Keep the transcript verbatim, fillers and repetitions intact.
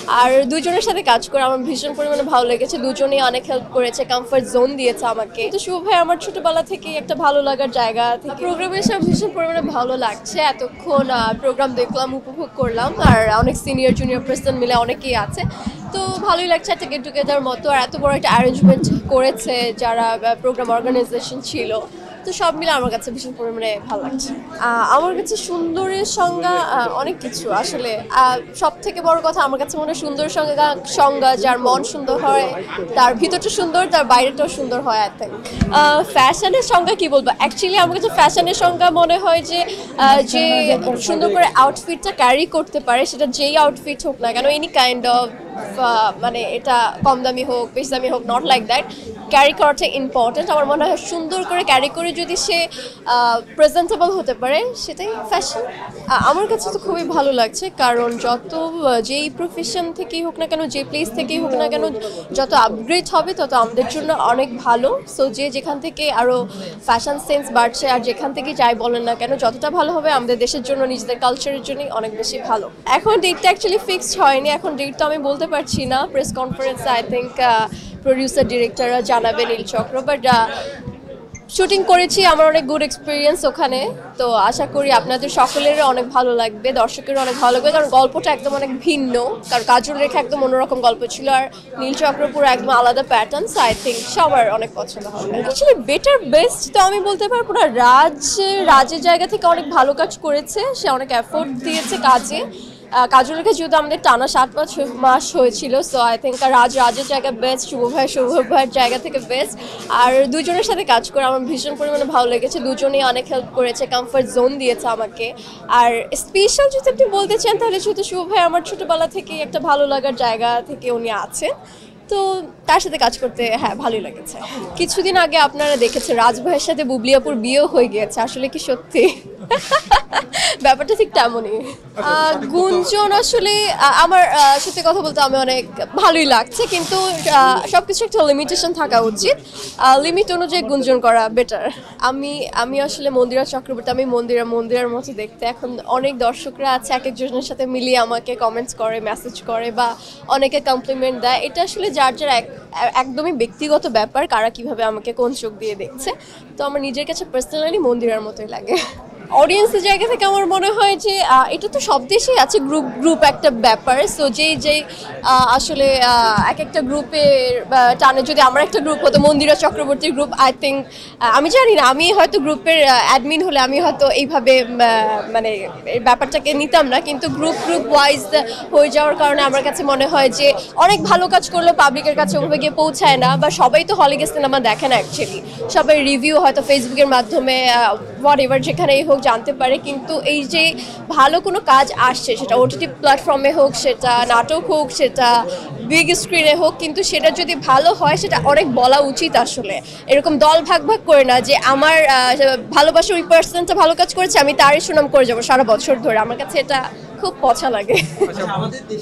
আর দুজনের সাথে কাজ করে আমার ভীষণ পরিমাণে ভালো লেগেছে। দুজনেই অনেক হেল্প করেছে, কমফর্ট জোন দিয়েছে আমাকে। তো শুভ ভাই আমার ছোটবেলা থেকে একটা ভালো লাগার জায়গা থেকে প্রোগ্রামে এসে ভীষণ পরিমাণে ভালো লাগছে। এতক্ষণ প্রোগ্রাম দেখলাম, উপভোগ করলাম, আর অনেক সিনিয়র জুনিয়র পার্সন মিলে অনেকেই আছে, তো ভালোই লাগছে একটা গেট টুগেদার মতো। আর এত বড় একটা অ্যারেঞ্জমেন্ট করেছে যারা প্রোগ্রাম অর্গানাইজেশন ছিল, তো সব মিলে আমার কাছে ভীষণ পরিমাণে ভালো লাগছে। আমার কাছে সুন্দরের সংজ্ঞা অনেক কিছু আসলে। সব থেকে বড় কথা আমার কাছে মনে হয় সুন্দরের সংজ্ঞা সংজ্ঞা যার মন সুন্দর হয়, তার ভিতরটা সুন্দর, তার বাইরেটাও সুন্দর হয়। আই থিঙ্ক ফ্যাশনের সংজ্ঞা কি বলবো, অ্যাকচুয়ালি আমার কাছে ফ্যাশনের সংজ্ঞা মনে হয় যে যে সুন্দর করে আউটফিটটা ক্যারি করতে পারে, সেটা যেই আউটফিট হোক না কেন, এনি কাইন্ড অফ, মানে এটা কম দামি হোক বেশি দামি হোক, নট লাইক দ্যাট, ক্যারি করাটা ইম্পর্টেন্ট। আমার মনে হয় সুন্দর করে ক্যারি করে যদি সে প্রেজেন্টেবল হতে পারে, সেটাই ফ্যাশন। আমার কাছে তো খুবই ভালো লাগছে, কারণ যত যেই প্রফেশন থেকেই হোক না কেন, যে প্লেস থেকেই হোক না কেন, যত আপগ্রেড হবে তত আমাদের জন্য অনেক ভালো। সো যে যেখান থেকে আরও ফ্যাশন সেন্স বাড়ছে, আর যেখান থেকে যাই বলেন না কেন, যতটা ভালো হবে আমাদের দেশের জন্য, নিজেদের কালচারের জন্যই অনেক বেশি ভালো। এখন ডেটটা অ্যাকচুয়ালি ফিক্সড হয়নি, এখন ডেট তো আমি বলতে পারছি না। প্রেস কনফারেন্সে আই থিঙ্ক প্রডিউসার ডিরেক্টররা জানাবে, নীল চক্র, বাট শুটিং করেছি, আমার অনেক গুড এক্সপিরিয়েন্স ওখানে। তো আশা করি আপনাদের সকলেরও অনেক ভালো লাগবে, দর্শকেরও অনেক ভালো লাগবে, কারণ গল্পটা একদম অনেক ভিন্ন। কারণ কাজল রেখা একদম অন্যরকম গল্প ছিল, আর নীল চক্র পুরো একদম আলাদা প্যাটার্ন। সো আই থিঙ্ক সবার অনেক পছন্দ হবে। অ্যাকচুয়ালি বেটার বেস্ট তো আমি বলতে পারবো না। রাজ রাজের জায়গা থেকে অনেক ভালো কাজ করেছে, সে অনেক এফোর্ট দিয়েছে কাজে। কাজল রেখা যেহেতু আমাদের টানা সাত পাঁচ মাস হয়েছিল, সো আই থিঙ্ক রাজ রাজের জায়গা বেস্ট, শুভ ভাই শুভ ভাইয়ের জায়গা থেকে বেস্ট। আর দুজনের সাথে কাজ করে আমার ভীষণ পরিমাণে ভালো লেগেছে। দুজনেই অনেক হেল্প করেছে, কমফর্ট জোন দিয়েছে আমাকে। আর স্পেশাল যদি আপনি বলতে চান, তাহলে যেহেতু শুভ ভাই আমার ছোটোবেলা থেকেই একটা ভালো লাগার জায়গা থেকে উনি আছেন, তো তার সাথে কাজ করতে হ্যাঁ ভালোই লেগেছে। কিছুদিন আগে আপনারা দেখেছেন রাজ ভাইয়ের সাথে বুবলিয়াপুর বিয়েও হয়ে গিয়েছে, আসলে কি সত্যি? ব্যাপারটা ঠিক তেমনই। গুঞ্জন আসলে আমার সত্যি কথা বলতে আমি অনেক ভালোই লাগছে, কিন্তু সবকিছু একটা লিমিটেশন থাকা উচিত। লিমিট অনুযায়ী গুঞ্জন করা বেটার। আমি আমি আসলে মন্দিরা চক্রবর্তী, আমি মন্দিরা মন্দিরার মতো দেখতে। এখন অনেক দর্শকরা আছে, এক একজনের সাথে মিলিয়ে আমাকে কমেন্টস করে, মেসেজ করে, বা অনেকে কমপ্লিমেন্ট দেয়। এটা আসলে যার যার একদমই ব্যক্তিগত ব্যাপার, কারা কিভাবে আমাকে কোন চোখ দিয়ে দেখছে। তো আমার নিজের কাছে পার্সোনালি মন্দিরার মতোই লাগে। অডিয়েন্সের জায়গা থেকে আমার মনে হয় যে এটা তো সব দেশেই আছে, গ্রুপ গ্রুপ একটা ব্যাপার। সো যেই যেই আসলে এক একটা গ্রুপের টানে, যদি আমার একটা গ্রুপ হতো মন্দিরা চক্রবর্তীর গ্রুপ, আই থিঙ্ক, আমি জানি না, আমি হয়তো গ্রুপের অ্যাডমিন হলে আমি হয়তো এইভাবে মানে ব্যাপারটাকে নিতাম না, কিন্তু গ্রুপ গ্রুপ ওয়াইজ হয়ে যাওয়ার কারণে আমার কাছে মনে হয় যে অনেক ভালো কাজ করলেও পাবলিকের কাছে ওভাবে গিয়ে পৌঁছায় না, বা সবাই তো হলে গিয়ে সিনেমা দেখে না অ্যাকচুয়ালি। সবাই রিভিউ হয়তো ফেসবুকের মাধ্যমে হোয়াট এভার যেখানেই হোক জানতে পারে, কিন্তু এই যে ভালো কোনো কাজ আসছে, সেটা ওটিটি প্ল্যাটফর্মে হোক, সেটা নাটক হোক, সেটা বিগ স্ক্রিনে হোক, কিন্তু সেটা যদি ভালো হয় সেটা অনেক বলা উচিত আসলে। এরকম দল ভাগ ভাগ করে না যে আমার ভালোবাসা ওই পার্সনটা ভালো কাজ করেছে, আমি তারই সুনাম করে যাবো সারা বছর ধরে। আমার কাছে এটা খুব পছা লাগে।